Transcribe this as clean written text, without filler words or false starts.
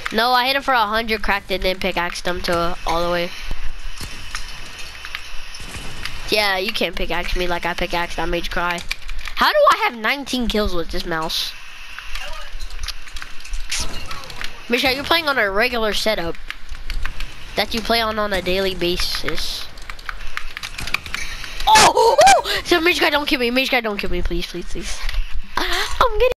No, I hit him for 100, cracked it, then pickaxed him to all the way. Yeah, you can't pickaxe me like I pickaxed that mage cry. How do I have 19 kills with this mouse? Misha, you're playing on a regular setup that you play on a daily basis. Oh! So mage guy, don't kill me. Mage guy, don't kill me, please, please, please.